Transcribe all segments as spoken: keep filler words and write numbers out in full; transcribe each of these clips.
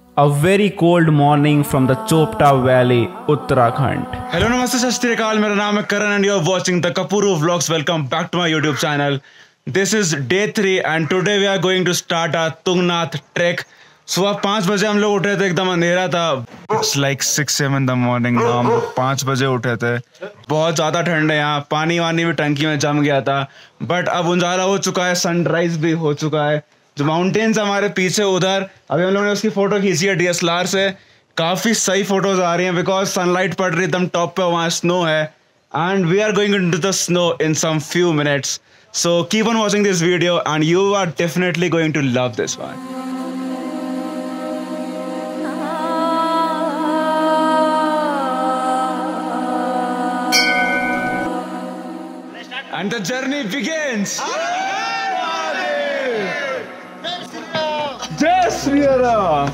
A very cold morning from the Chopta Valley, Uttarakhand. Hello, namaste, sat shri akal. मेरा नाम है Karan and you're watching the Kapuru Vlogs. Welcome back to my YouTube channel. This is day three and today we are going to start our Tungnath trek. सुबह पाँच बजे हम लोग उठे थे, एकदम अंधेरा था. It's like six seven in the morning. हम पाँच बजे उठे थे. बहुत ज़्यादा ठंड है यहाँ. पानी वानी भी टंकी में जम गया था. बट अब उजाला हो चुका है, सनराइज भी हो चुका है. जो माउंटेन्स हमारे पीछे उधर, अभी हम लोगों ने उसकी फ़ोटो खींची है डी एस एल आर से. काफ़ी सही फोटोज आ रही हैं बिकॉज सनलाइट पड़ रही है एकदम टॉप पे, वहाँ स्नो है. And we are going into the snow in some few minutes. So keep on watching this video and you are definitely going to love this one. And the journey begins. Jai Shri Ram.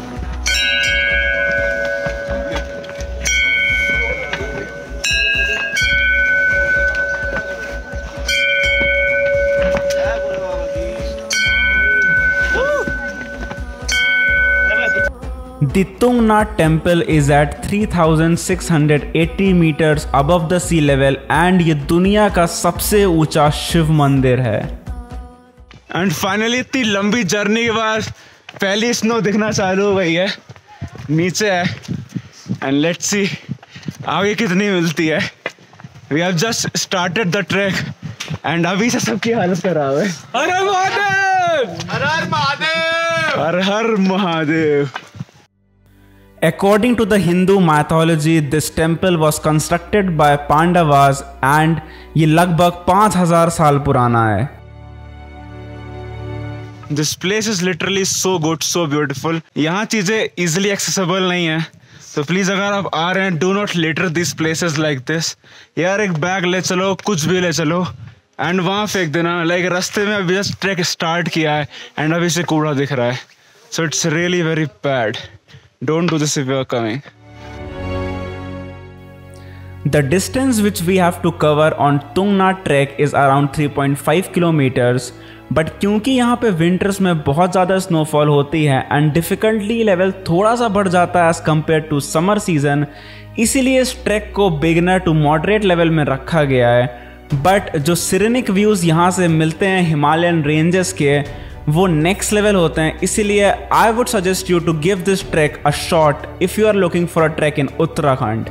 The Tungnath temple is at three thousand six hundred eighty meters above the sea level and ये दुनिया का सबसे ऊंचा शिव मंदिर है. And finally इतनी लंबी journey के बाद पहली स्नो दिखना चालू हो गई है. नीचे है एंड लेट्स सी आगे कितनी मिलती है. We have just started the track and अभी से सबकी हालत खराब है. हर हर महादेव, हर हर महादेव, हर हर Mahadev. According to the Hindu mythology, this temple was constructed by Pandavas and ये लगभग पाँच हजार साल पुराना है. This place is literally so good, so beautiful. यहाँ चीज़ें easily accessible नहीं है, तो प्लीज़ अगर आप आ रहे हैं, do not litter these places like this. यार एक बैग ले चलो, कुछ भी ले चलो एंड वहाँ फेंक देना. लाइक रास्ते में अभी जस्ट ट्रैक स्टार्ट किया है एंड अभी से कूड़ा दिख रहा है. So it's really very bad. Don't do this if you are coming. The distance which we have to cover on Tungnath trek is around three point five kilometers. But क्योंकि यहाँ पे विंटर्स में बहुत ज़्यादा स्नोफॉल होती है and difficulty level थोड़ा सा बढ़ जाता है as compare to summer season, इसीलिए इस ट्रैक को बिगिनर टू मॉडरेट लेवल में रखा गया है. बट जो सिरेनिक व्यूज़ यहाँ से मिलते हैं हिमालयन रेंजेस के, वो नेक्स्ट लेवल होते हैं. इसीलिए I would suggest you to give this track a shot if you are looking for a track in Uttarakhand.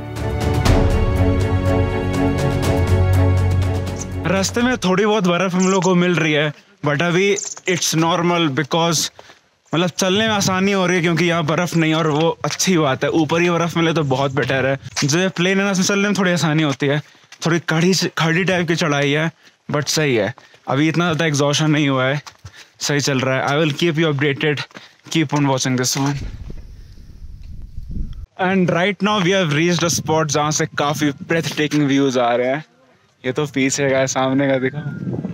रास्ते में थोड़ी बहुत बर्फ हम लोग को मिल रही है बट अभी इट्स नॉर्मल बिकॉज मतलब चलने में आसानी हो रही है क्योंकि यहाँ बर्फ़ नहीं है और वो अच्छी बात है. ऊपर ही बर्फ़ मिले तो बहुत बेटर है. जो प्लेन है ना, उसमें चलने में थोड़ी आसानी होती है. थोड़ी खड़ी खड़ी टाइप की चढ़ाई है बट सही है. अभी इतना ज़्यादा एग्जॉशन नहीं हुआ है, सही चल रहा है. I will keep you updated. Keep on watching this one. And right now we have reached a spot जहाँ से काफ़ी ब्रेथ टेकिंग व्यूज़ आ रहे हैं. ये तो पीछे का है, सामने का दिखा.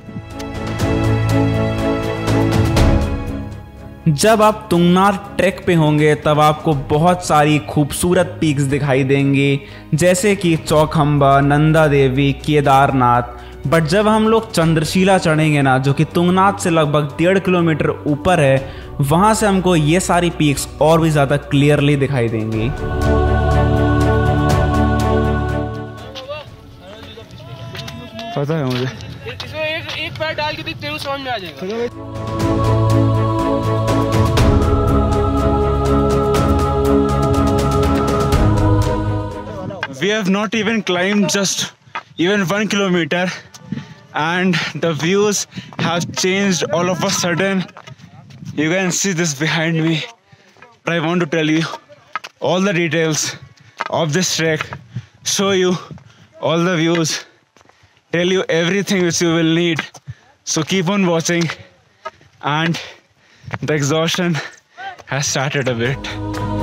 जब आप तुंगनाथ ट्रैक पे होंगे तब आपको बहुत सारी खूबसूरत पीक्स दिखाई देंगी जैसे कि चौखंबा, नंदा देवी, केदारनाथ. बट जब हम लोग चंद्रशिला चढ़ेंगे ना, जो कि तुंगनाथ से लगभग डेढ़ किलोमीटर ऊपर है, वहाँ से हमको ये सारी पीक्स और भी ज़्यादा क्लियरली दिखाई देंगी. पता है मुझे. इसमें एक एक पैर डाल के देखते हो, समझ में आ जाएगा. We have not even climbed just even one kilometer and the views have changed all of a sudden. You can see this behind me. But I want to tell you all the details of this trek, show you all the views, tell you everything which you will need. So keep on watching and the exhaustion has started a bit.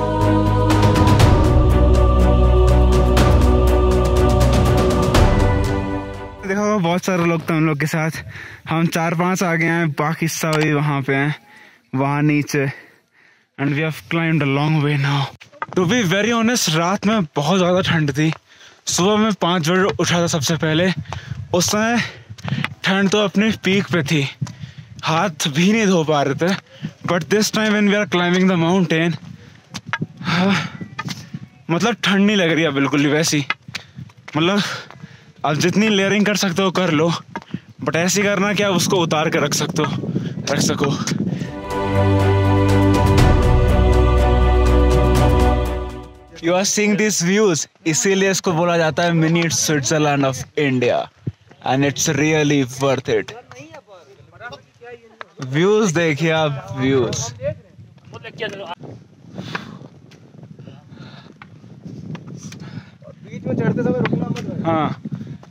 देखो बहुत सारे लोग थे हम लोग के साथ. हम चार पांच आ गए हैं, बाकी सभी वहाँ पे हैं, वहाँ नीचे. And we have climbed a long way now. To be very honest, रात में बहुत ज़्यादा ठंड थी. सुबह में पाँच बजे उठा था सबसे पहले. उस समय ठंड तो अपने पीक पे थी, हाथ भी नहीं धो पा रहे थे. But this time when we are climbing the mountain, हाँ, मतलब ठंड नहीं लग रही है बिल्कुल भी वैसी। मतलब आप जितनी लेयरिंग कर सकते हो कर लो, बट ऐसी करना कि आप उसको उतार कर रख सकते हो रख सको। You are seeing this views, इसीलिए इसको बोला जाता है mini Switzerland of India, and it's really worth it. Views देखिए आप, व्यूज। बीच में चढ़ते समय रुकना मत। हाँ,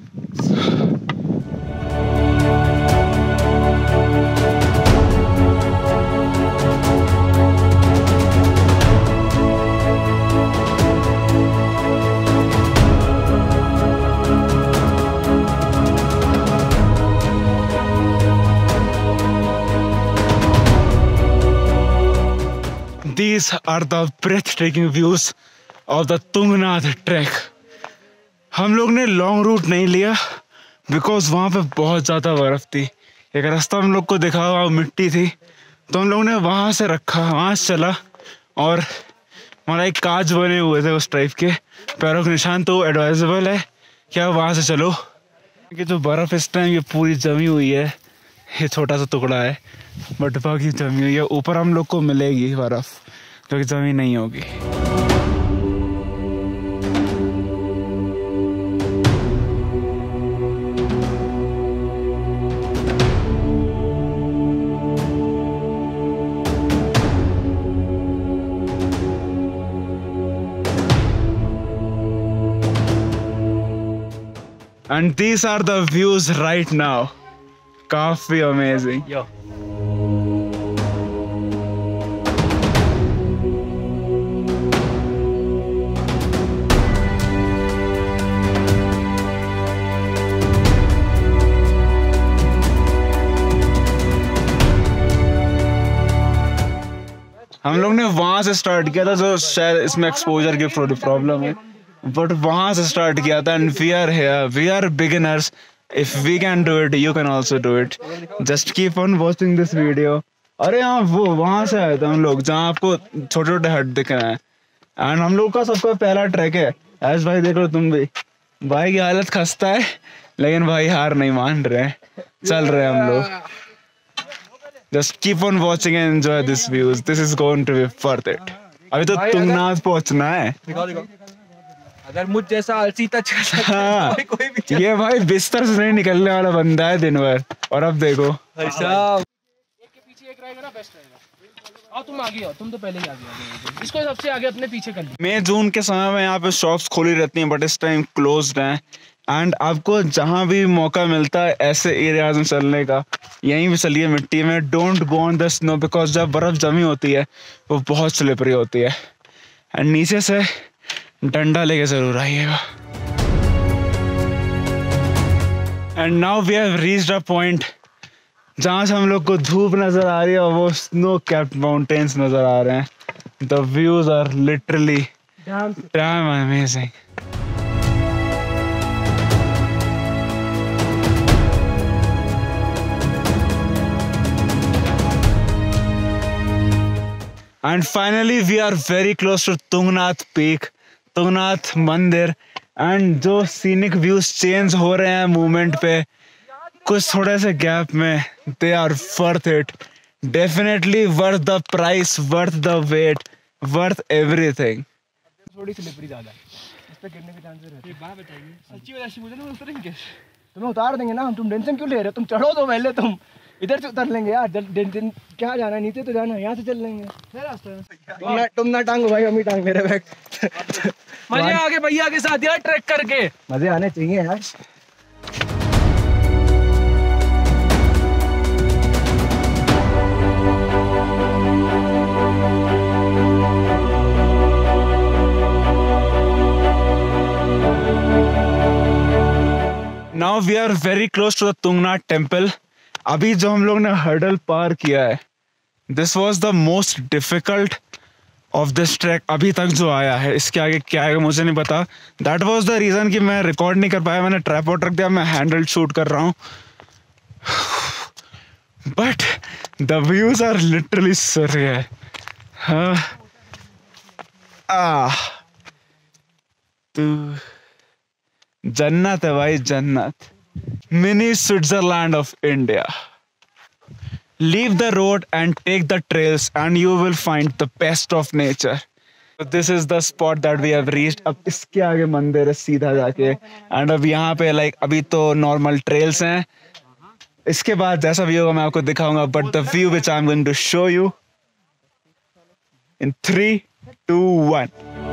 these are the breathtaking views of the Tungnath trek. हम लोग ने लॉन्ग रूट नहीं लिया बिकॉज वहाँ पे बहुत ज़्यादा बर्फ़ थी। एक रास्ता हम लोग को दिखा हुआ मिट्टी थी, तो हम लोग ने वहाँ से रखा, वहाँ से चला, और हमारा एक कांच बने हुए थे उस टाइप के पैरों के निशान, तो एडवाइजेबल है कि आप वहाँ से चलो। कि जो बर्फ़ इस टाइम ये पूरी जमी हुई है, ये छोटा सा टुकड़ा है बट बाकी जमी हुई है। ऊपर हम लोग को मिलेगी बर्फ़ जो कि जमी नहीं होगी। And these are the views right now. काफी amazing. Yo. हम लोग ने वहां से स्टार्ट किया था, जो शायद इसमें एक्सपोजर की प्रॉब्लम है, बट वहां से स्टार्ट किया था। And we are here, we are beginners. If we can do it, you can also do it. Just keep on watching this video. अरे हाँ, वो वहां से आए थे हम लोग जहाँ आपको छोटे छोटे हट दिख रहे हैं। एंड हम लोग का सबका पहला ट्रैक है। ऐश भाई देख लो तुम भी, भाई की हालत खस्ता है लेकिन भाई हार नहीं मान रहे, चल रहे हैं हम लोग। Just keep on watching and enjoy this views. This is going to be worth it. अभी तो तुंगनाथ पहुंचना है। दिखाओ दिखाओ। अगर मुझ जैसा आलसी तक हाँ, कोई, कोई भी ये भाई बिस्तर से नहीं निकलने वाला बंदा है दिन भर, और अब देखो भाई साहब। एक के पीछे एक रहेगा ना, बेस्ट रहेगा। आओ तुम आगे आओ, तुम तो पहले ही आगे आओ। इसको सबसे आगे अपने पीछे कर लो। मई जून के समय में यहाँ पे शॉप्स खुली रहती हैं, बट इस टाइम क्लोज्ड हैं। एंड आपको जहाँ भी मौका मिलता है ऐसे एरियाज में चलने का, यहीं भी चलिए मिट्टी में। Don't go on the snow, because जब बर्फ़ जमी होती है वो बहुत स्लिपरी होती है। एंड नीचे से डंडा लेके ज़रूर आइएगा। And now we have reached a point जहाँ से हम लोग को धूप नज़र आ रही है और वो स्नो कैप्ड माउंटेन्स नज़र आ रहे हैं। The views are literally damn amazing. And finally we are very close to Tungnath peak, Tungnath मंदिर। एंड जो सीनिक व्यूज चेंज हो रहे हैं मूवमेंट पे, कुछ थोड़े से गैप में, they are worth it. Definitely worth the price, worth the wait, worth everything. थोड़ी स्लिपरी ज्यादा है, इस पे गिरने के चांसेस रहते हैं। एक बात बताइए, सच्ची में ऐसी मुझे ना उतरेंगे, तुम्हें उतार देंगे ना हम। तुम टेंशन क्यों ले रहे हो? तुम चढ़ो तो पहले, तुम इधर से उतर लेंगे यार। दिन दिन क्या जाना है, नीचे तो जाना है, यहाँ से चल लेंगे। तुम ना तुम ना टांगो भाई, हम ही टांग मेरे बैग। मजे आगे भैया के साथ यार, ट्रैक करके मजे आने चाहिए यार। Now we are very close to the Tungnath temple. अभी जो हम लोग ने हर्डल पार किया है, this was the most difficult of this trek अभी तक जो आया है। इसके आगे क्या आएगा मुझे नहीं पता। दैट वॉज द रीज़न कि मैं रिकॉर्ड नहीं कर पाया। मैंने ट्राइपॉड रख दिया, मैं हैंडल शूट कर रहा हूँ, but the views are literally surreal. हाँ, आह तू जन्नत है भाई, जन्नत। Mini Switzerland of India. Leave the road and take the trails and you will find the best of nature. This is the spot that we have reached. अब इसके आगे मंदिर है सीधा जाके, एंड अब यहाँ पे लाइक अभी तो नॉर्मल ट्रेल्स हैं, इसके बाद जैसा व्यू होगा मैं आपको दिखाऊंगा, but the view which I am going to show you in three two one.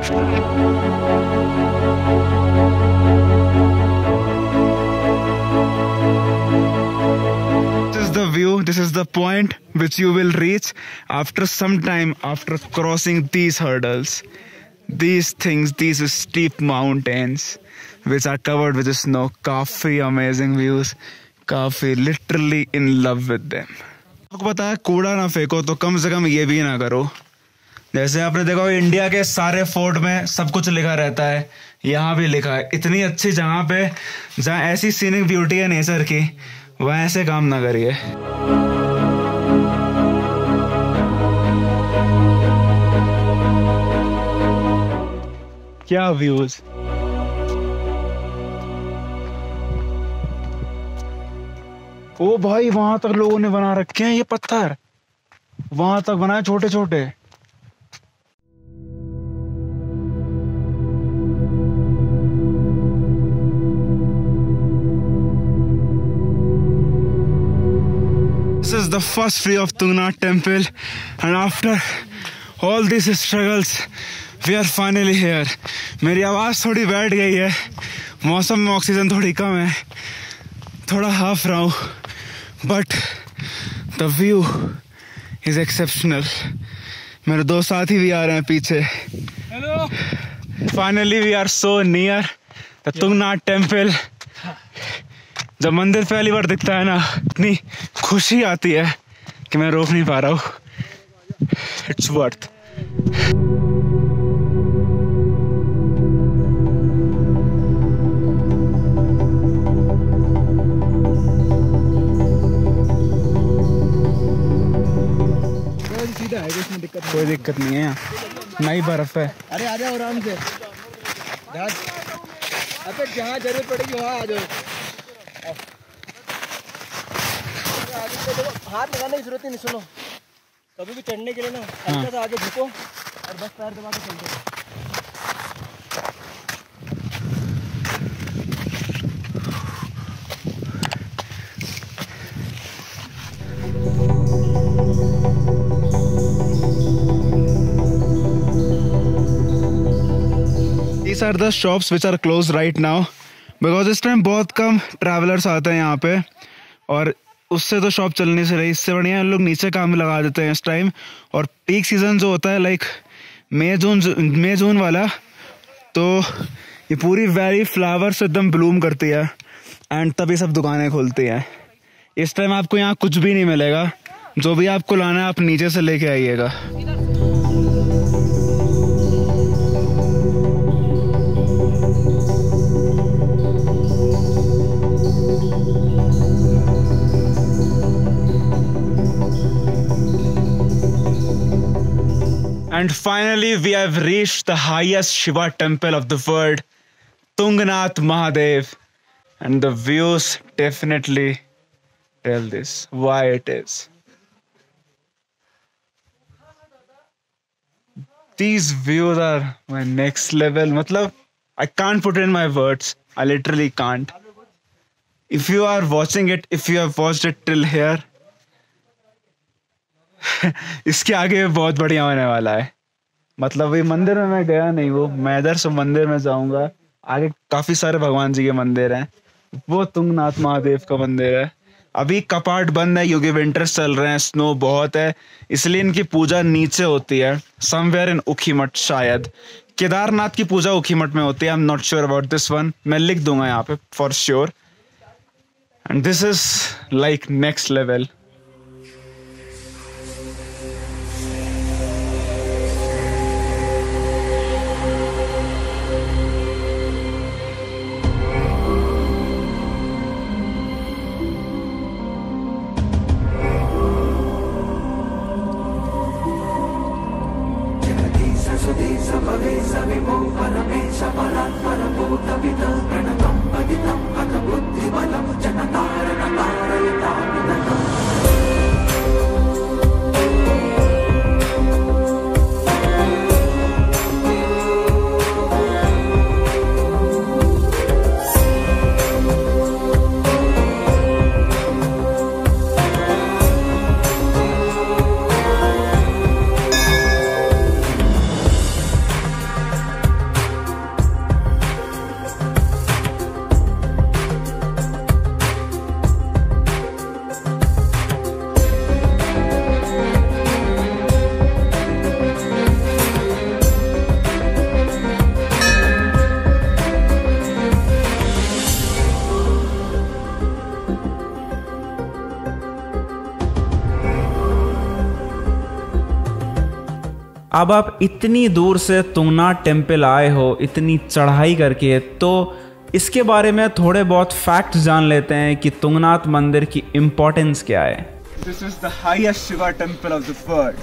The view, this is the point which you will reach after some time, after crossing these hurdles, these things, these steep mountains which are covered with snow. काफी amazing views, काफी literally in love with them. आपको पता है कूड़ा ना फेंको तो कम से कम ये भी ना करो। जैसे आपने देखा इंडिया के सारे फोर्ट में सब कुछ लिखा रहता है, यहाँ भी लिखा है। इतनी अच्छी जगह पे जहाँ ऐसी सीनिक ब्यूटी है नेचर की, वह ऐसे काम ना करिए। क्या व्यूज, ओ भाई वहां तक लोगों ने बना रखे हैं ये पत्थर, वहां तक बनाए छोटे छोटे। This is the first view of Tungnath temple, and after all these struggles we are finally here. मेरी आवाज़ थोड़ी बैठ गई है, मौसम में ऑक्सीजन थोड़ी कम है, थोड़ा हाफ रहा हूँ, but the view is exceptional. मेरे दो साथी भी आ रहे हैं पीछे। Hello. Finally we are so near the Tungnath temple. जब मंदिर पहली बार दिखता है ना, इतनी खुशी आती है कि मैं रोक नहीं पा रहा हूँ। It's worth. सीधा है, इसमें दिक्कत कोई दिक्कत नहीं है, यहाँ नई बर्फ है। अरे आ जाओ आराम से, अबे जहाँ जरूरत पड़ेगी वहाँ आ जाओ। हाथ लगाने की जरूरत ही नहीं। सुनो, कभी भी चढ़ने के लिए ना हल्का सा आगे झुको और बस पैर दबा के चलते रहो। These are the shops which are closed right now because इस टाइम बहुत कम ट्रैवलर्स आते हैं यहाँ पे, और उससे तो शॉप चलने से रही। इससे बढ़िया लोग नीचे काम में लगा देते हैं इस टाइम। और पीक सीजन जो होता है लाइक मई जून मई जून वाला, तो ये पूरी वैली फ्लावर से एकदम ब्लूम करती है, एंड तभी सब दुकानें खुलती हैं। इस टाइम आपको यहाँ कुछ भी नहीं मिलेगा, जो भी आपको लाना है आप नीचे से लेके आइएगा। And finally we have reached the highest Shiva temple of the world, Tungnath Mahadev, and the views definitely tell this why it is. These views are my next level. Matlab, I can't put it in my words. I literally can't. If you are watching it, if you have watched it till here, इसके आगे बहुत बढ़िया होने वाला है। मतलब ये मंदिर में मैं गया नहीं, वो मैं इधर से मंदिर में जाऊंगा। आगे काफी सारे भगवान जी के मंदिर हैं, वो तुंगनाथ महादेव का मंदिर है। अभी कपाट बंद है क्योंकि विंटर्स चल रहे हैं, स्नो बहुत है, इसलिए इनकी पूजा नीचे होती है, समवेयर इन उखीमठ। शायद केदारनाथ की पूजा उखीमठ में होती है, I am not sure about this one. मैं लिख दूंगा यहाँ पे for sure. And this is like next level. अब आप इतनी दूर से तुंगनाथ टेम्पल आए हो इतनी चढ़ाई करके, तो इसके बारे में थोड़े बहुत फैक्ट्स जान लेते हैं कि तुंगनाथ मंदिर की इम्पोर्टेंस क्या है। This is the highest Shiva temple of the world.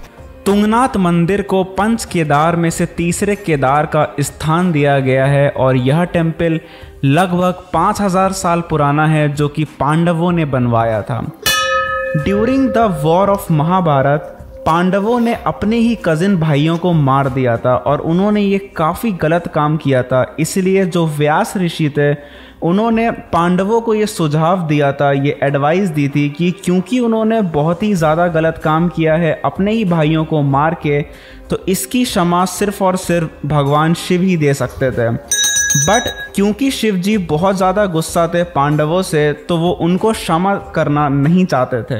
Tungnath मंदिर को पंच केदार में से तीसरे केदार का स्थान दिया गया है और यह टेम्पल लगभग पाँच हज़ार साल पुराना है, जो कि पांडवों ने बनवाया था। During the war of Mahabharata पांडवों ने अपने ही कजिन भाइयों को मार दिया था और उन्होंने ये काफ़ी गलत काम किया था। इसलिए जो व्यास ऋषि थे उन्होंने पांडवों को ये सुझाव दिया था, ये एडवाइस दी थी कि क्योंकि उन्होंने बहुत ही ज़्यादा गलत काम किया है अपने ही भाइयों को मार के, तो इसकी क्षमा सिर्फ और सिर्फ भगवान शिव ही दे सकते थे। बट क्योंकि शिव जी बहुत ज़्यादा गुस्सा थे पांडवों से, तो वो उनको क्षमा करना नहीं चाहते थे।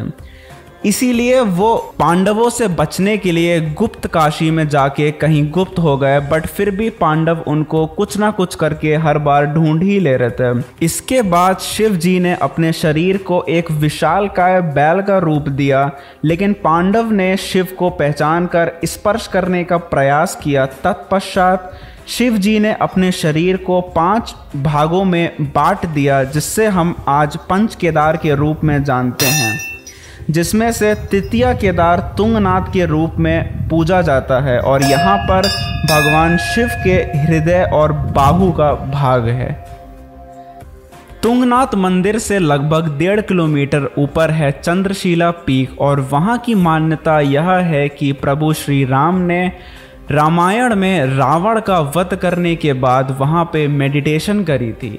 इसीलिए वो पांडवों से बचने के लिए गुप्त काशी में जाके कहीं गुप्त हो गए, बट फिर भी पांडव उनको कुछ ना कुछ करके हर बार ढूंढ ही ले रहे थे। इसके बाद शिव जी ने अपने शरीर को एक विशालकाय बैल का रूप दिया, लेकिन पांडव ने शिव को पहचान कर स्पर्श करने का प्रयास किया। तत्पश्चात शिव जी ने अपने शरीर को पांच भागों में बांट दिया, जिससे हम आज पंच केदार के रूप में जानते हैं, जिसमें से तृतीय केदार तुंगनाथ के रूप में पूजा जाता है और यहाँ पर भगवान शिव के हृदय और बाहु का भाग है। तुंगनाथ मंदिर से लगभग डेढ़ किलोमीटर ऊपर है चंद्रशिला पीक और वहाँ की मान्यता यह है कि प्रभु श्री राम ने रामायण में रावण का वध करने के बाद वहाँ पे मेडिटेशन करी थी।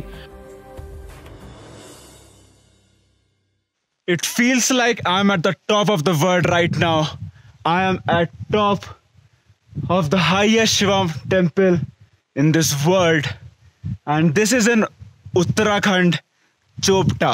It feels like I'm at the top of the world right now. I am at top of the highest Shiva temple in this world, and this is in Uttarakhand, Chopta.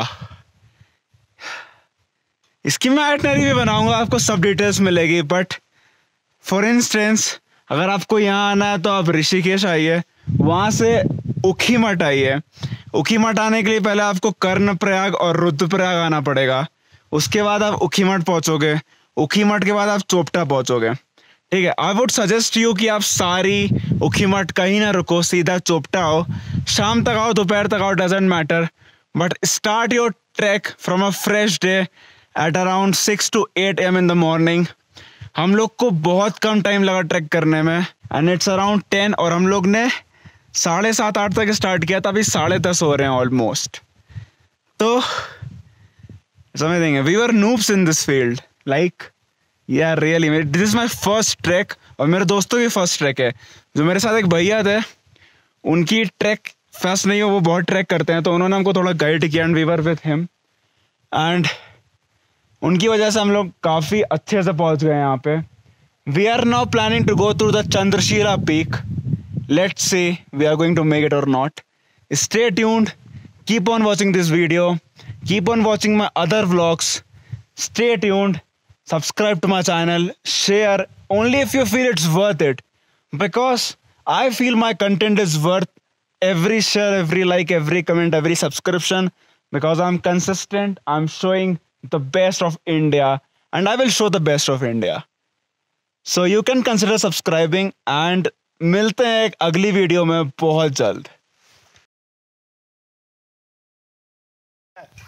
इसकी मैं आइटनरी भी बनाऊंगा, आपको सब details मिलेगी। But for instance अगर आपको यहाँ आना है तो आप ऋषिकेश आइए, वहाँ से उखीमठ आइए। उखीमठ आने के लिए पहले आपको कर्णप्रयाग और रुद्रप्रयाग आना पड़ेगा, उसके बाद आप उखीमठ पहुँचोगे, उखीमठ के बाद आप चोपटा पहुँचोगे। ठीक है, आई वुड सजेस्ट यू कि आप सारी उखीमठ कहीं ना रुको, सीधा चोपटा आओ, शाम तक आओ, दोपहर तक आओ, doesn't matter, but start your trek from a fresh day at around six to eight AM in the morning. हम लोग को बहुत कम टाइम लगा ट्रैक करने में, एंड इट्स अराउंड टेन, और हम लोग ने साढ़े सात आठ तक स्टार्ट किया था, अभी साढ़े दस हो रहे हैं ऑलमोस्ट। तो समझ देंगे, we were noobs in this field, like yeah really this is my first trek, और मेरे दोस्तों की फर्स्ट ट्रैक है। जो मेरे साथ एक भैया थे, उनकी ट्रैक फर्स्ट नहीं हो, वो बहुत ट्रैक करते हैं, तो उन्होंने हमको थोड़ा गाइड किया, and we were with him, and उनकी वजह से हम लोग काफ़ी अच्छे से पहुंच गए यहाँ पे। We are now planning to go through the Chandrashila peak. Let's see we are going to make it or not. Stay tuned. Keep on watching this video. Keep on watching my other vlogs. Stay tuned. Subscribe to my channel. Share only if you feel it's worth it. Because I feel my content is worth every share, every like, every comment, every subscription. Because I'm consistent. I'm showing the best of India. And I will show the best of India. So you can consider subscribing, and मिलते हैं एक अगली video में बहुत जल्द।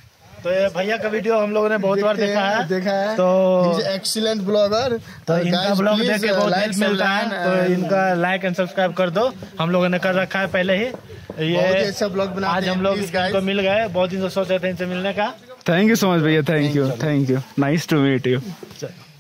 तो ये भैया का वीडियो हम लोगों ने बहुत बार देखा है देखा है तो एक्सीलेंट ब्लॉगर। तो इनका ब्लॉग देख के बहुत हेल्प मिलता है, तो इनका लाइक एंड सब्सक्राइब कर दो। हम लोगों ने कर रखा है पहले ही। ये अच्छा ब्लॉग बनाते आज हम लोग इनको मिल गए, बहुत दिन से सोच रहे थे इनसे मिलने का। थैंक यू सो मच भैया, thank you thank you, nice to meet you.